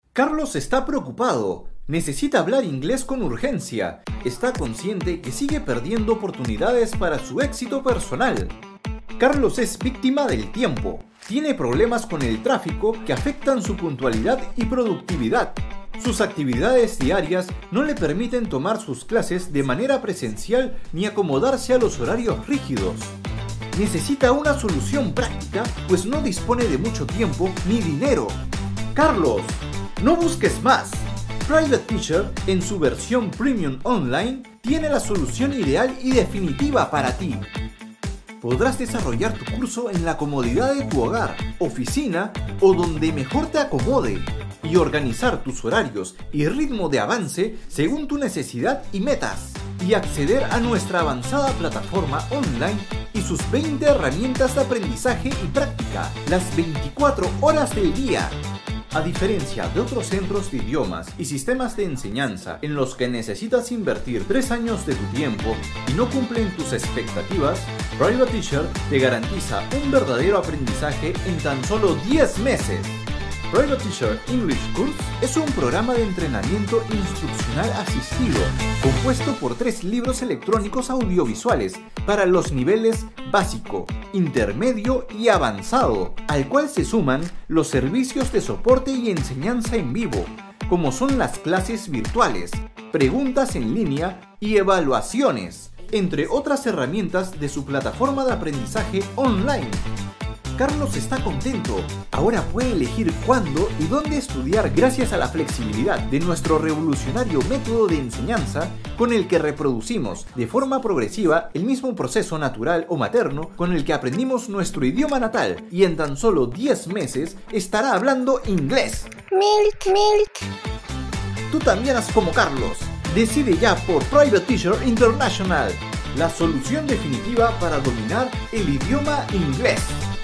Carlos está preocupado. Necesita hablar inglés con urgencia. Está consciente que sigue perdiendo oportunidades para su éxito personal. Carlos es víctima del tiempo. Tiene problemas con el tráfico que afectan su puntualidad y productividad. Sus actividades diarias no le permiten tomar sus clases de manera presencial ni acomodarse a los horarios rígidos. Necesita una solución práctica, pues no dispone de mucho tiempo ni dinero. Carlos, no busques más. Private Teacher, en su versión Premium Online, tiene la solución ideal y definitiva para ti. Podrás desarrollar tu curso en la comodidad de tu hogar, oficina o donde mejor te acomode y organizar tus horarios y ritmo de avance según tu necesidad y metas, y acceder a nuestra avanzada plataforma online y sus 20 herramientas de aprendizaje y práctica, las 24 horas del día. A diferencia de otros centros de idiomas y sistemas de enseñanza en los que necesitas invertir 3 años de tu tiempo y no cumplen tus expectativas, Private Teacher te garantiza un verdadero aprendizaje en tan solo 10 meses. Private Teacher English Course es un programa de entrenamiento instruccional asistido compuesto por 3 libros electrónicos audiovisuales para los niveles básico, intermedio y avanzado, al cual se suman los servicios de soporte y enseñanza en vivo, como son las clases virtuales, preguntas en línea y evaluaciones, entre otras herramientas de su plataforma de aprendizaje online. Carlos está contento. Ahora puede elegir cuándo y dónde estudiar gracias a la flexibilidad de nuestro revolucionario método de enseñanza con el que reproducimos de forma progresiva el mismo proceso natural o materno con el que aprendimos nuestro idioma natal, y en tan solo 10 meses estará hablando inglés. Milk. Tú también haz como Carlos. Decide ya por Private Teacher International, la solución definitiva para dominar el idioma inglés.